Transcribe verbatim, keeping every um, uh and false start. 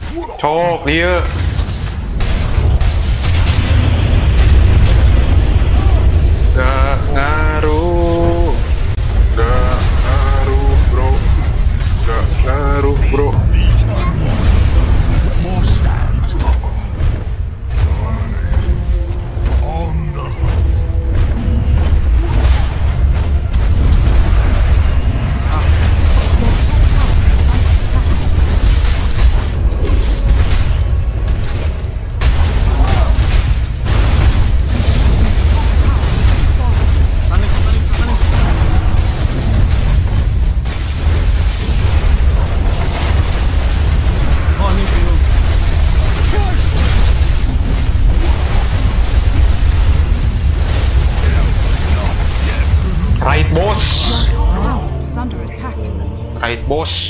โชคดีเออGak ngaruh, gak ngaruh bro, gak ngaruh bro. More stands. On the hunt. Right boss, Tower is under attack. right boss.